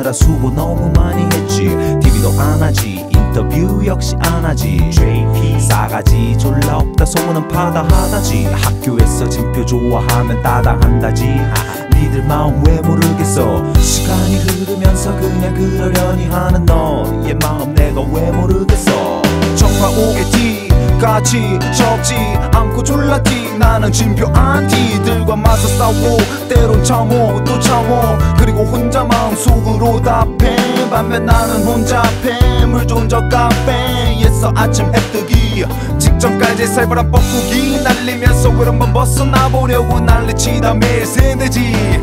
하느라 수고 너무 많이 했지. TV도 안 하지, 인터뷰 역시 안 하지. JP 싸가지 졸라 없다 소문은 파다하다지. 학교에서 진표 좋아하면 따당한다지. 니들 마음 왜 모르겠어. 시간이 흐르면서 그냥 그러려니 하는 너의 마음 내가 왜 모르겠어. 정말 오겠지 같이 적지 않고 졸랐지. 나는 진표 안티들과 맞서 싸우고 때론 참어 또 참어. 그리고 혼자 마음속으로 답해. 반면 나는 혼자 패. 물존저 카페에서 아침 해뜨기 직전까지 살벌한 뻐꾸기 날리면서 외로움만 벗어나보려고 난리치다 매일 새내지.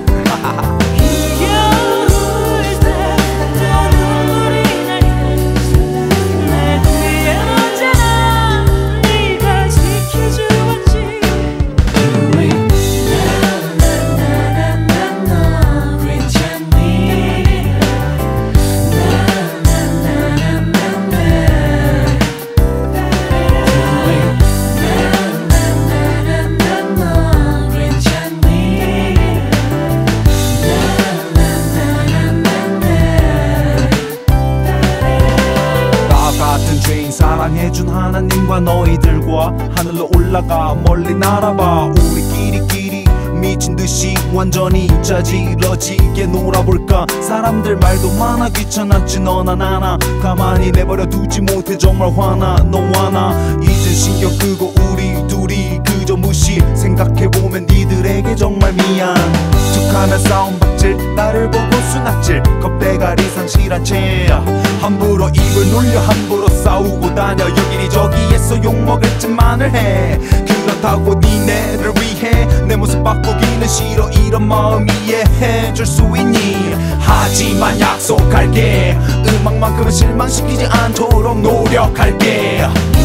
사랑해준 하나님과 너희들과 하늘로 올라가 멀리 날아봐. 우리끼리 미친듯이 완전히 짜질러지게 놀아볼까. 사람들 말도 많아 귀찮았지 너나 나나. 가만히 내버려 두지 못해 정말 화나 너와 나. 이젠 신경 끄고 우리 둘이 그저 무시. 생각해보면 니들에게 정말 미안 툭하면 싸움박질 나를 보고 수납질. 겁대가리 상실한 채 함부로 입을 놀려 함부로 싸우고 다녀. 여기니 저기에서 욕먹을 짓만을 해. 그렇다고 니네를 위해 내 모습 바꾸기는 싫어. 이런 마음 이해해줄 수 있니. 하지만 약속할게 음악만큼은 실망시키지 않도록 노력할게.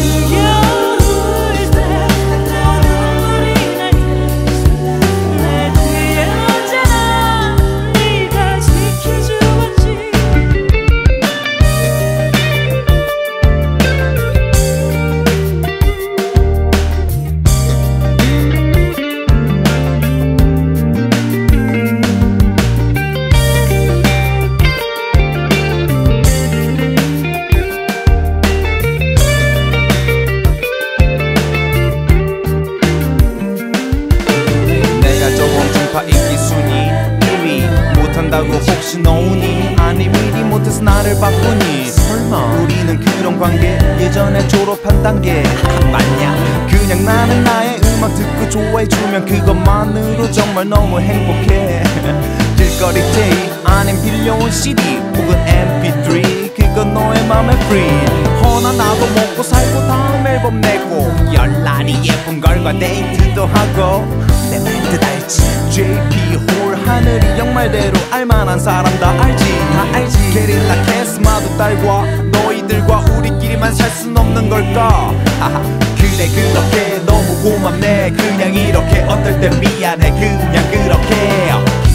인기순위 1위 못한다고 혹시 너우니. 아니 미리 못해서 나를 바꾸니. 설마 우리는 그런 관계 예전에 졸업한 단계 맞냐. 그냥 나는 나의 음악 듣고 좋아해주면 그것만으로 정말 너무 행복해. 길거리 테이프 아님 빌려온 CD 혹은 MP3 그건 너의 맘에 free. 허나 나도 먹고 살고 다음 앨범 내고 열날이 예쁜 걸과 데이트도 하고. 내 말 뜻 알지. JP 홀 하늘이 영말대로 알만한 사람 다 알지. 다 알지. 게릴라 캐스마도 딸과 너희들과 우리끼리만 살 순 없는 걸까. 그래 그렇게 너무 고맙네. 그냥 이렇게 어떨 땐 미안해. 그냥 그렇게